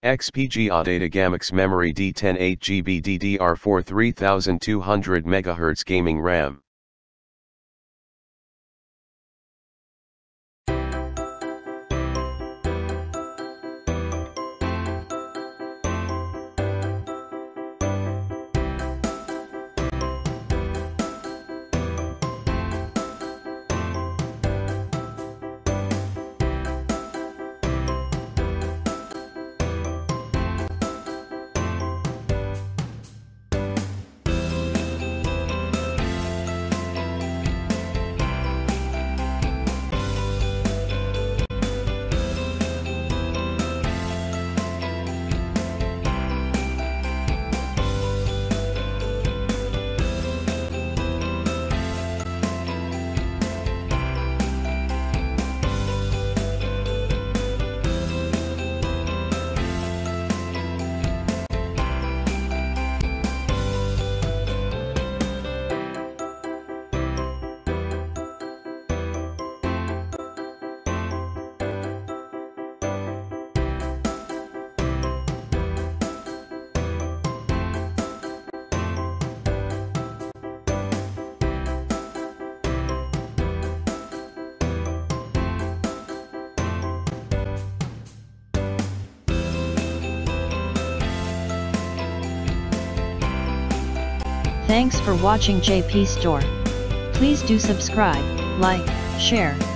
XPG ADATA GAMMIX memory D10 8GB DDR4 3200MHz gaming RAM. Thanks for watching JP Store. Please do subscribe, like, share,